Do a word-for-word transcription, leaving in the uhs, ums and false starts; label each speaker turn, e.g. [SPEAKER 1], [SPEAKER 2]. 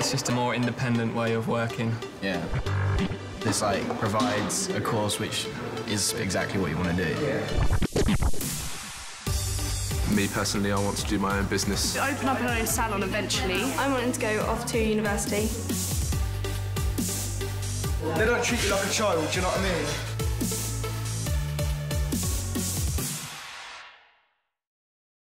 [SPEAKER 1] It's just a more independent way of working.
[SPEAKER 2] Yeah. This like provides a course which is exactly what you want to do.
[SPEAKER 3] Me personally, I want to do my own business.
[SPEAKER 4] Open up our own salon eventually.
[SPEAKER 5] I wanted to go off to university.
[SPEAKER 6] They don't treat you like a child, do you know what I mean?